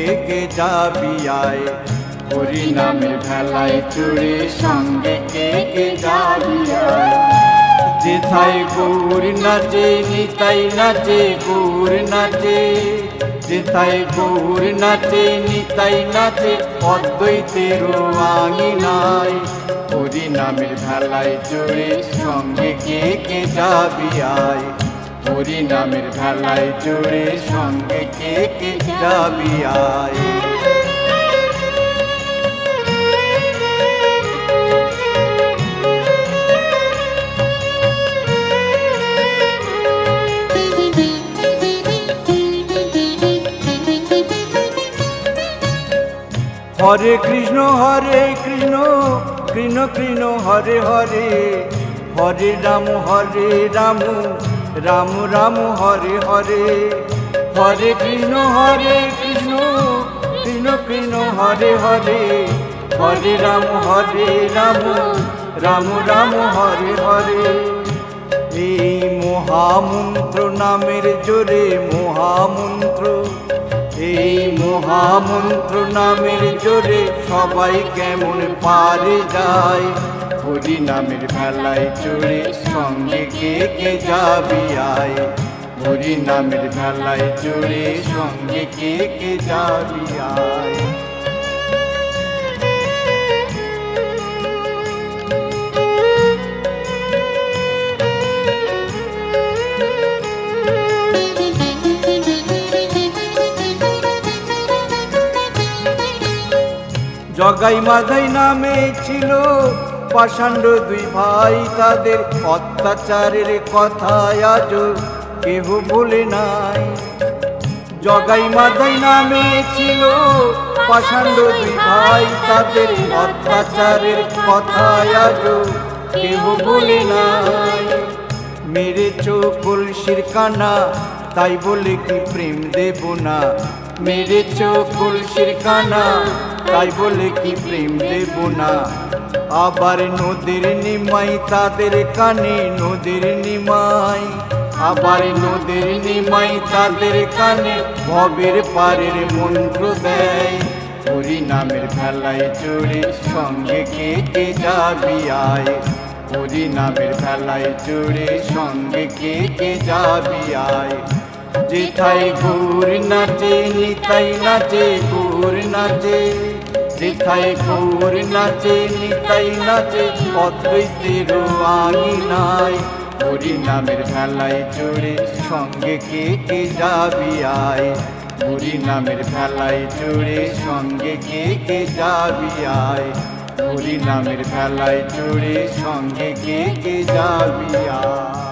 কে যাবি আয়। হরি নামের ভেলায় চড়ে সঙ্গে কে যাবি আয়। যেথায় গৌর নাচে নিতাই নাচে গৌর নাচে, যেথায় গৌর নাচে নিতাই নাচে অদ্বৈতের আঙিনায়। হরি নামের ভেলায় চড়ে সঙ্গে কে যাবি আয়। হরি নামের ভেলায় চড়ে সঙ্গে কে যাবি আয়। হরে কৃষ্ণ কৃষ্ণ কৃষ্ণ হরে হরে, হরে রাম রাম রাম হরে হরে। হরে কৃষ্ণ কৃষ্ণ কৃষ্ণ হরে হরে, হরে রাম রাম রাম হরে হরে। এই মহামন্ত্র নামের জোরে মহামন্ত্র, এই মহামন্ত্র নামের জোরে সবাই কেমন পারে যায়। হরি নামের ভেলায় চড়ে সঙ্গে কে যাবি আয়। হরি নামের ভেলায় চড়ে সঙ্গে কে যাবি আয়। জগাই মাধাই নামে ছিল পাষাণ্ড দুই ভাই, তাদের অত্যাচারের কথা আজও কেহ বলে নাই। জগাই মাধাই নামে ছিল পাষাণ্ড দুই ভাই, তাদের অত্যাচারের কথা আজও কেহ বলে নাই। মেরেছ কলসির কানা তাই বলে কি প্রেম দেব না। মেরেছ কলসির কানা তাই বলে কি প্রেম দেব না। আবার নদীর নিমাই তাদের কানে নদীর নিমাই, আবার নদীর নিমাই তাদের কানে ভবের পারের মন্ত্র দেয়। হরি নামের ভেলায় চড়ে সঙ্গে কে যাবি আয়। হরি নামের ভেলায় চড়ে সঙ্গে কে যাবি আয়। যেথায় গৌর নাচে নিতাই নাচে গৌর নাচে, যেথায় গৌর নাচে নিতাই নাচে অদ্বৈতের আঙিনায়। হরি নামের ভেলায় চড়ে সঙ্গে কে যাবি আয়। হরি নামের ভেলায় চড়ে সঙ্গে কে যাবি আয়। হরি নামের ভেলায় চড়ে সঙ্গে কে যাবি আয়।